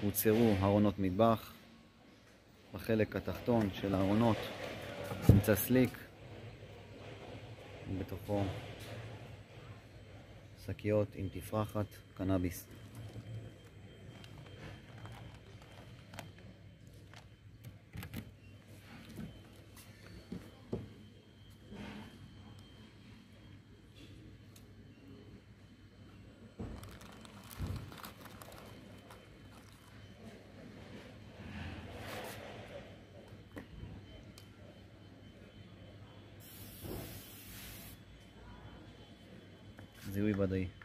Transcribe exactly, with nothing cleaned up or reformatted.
הוצרו ארונות מטבח. בחלק התחתון של הארונות נמצא סליק, בתוכו שקיות עם תפרחת קנאביס. זיהוי ודאי.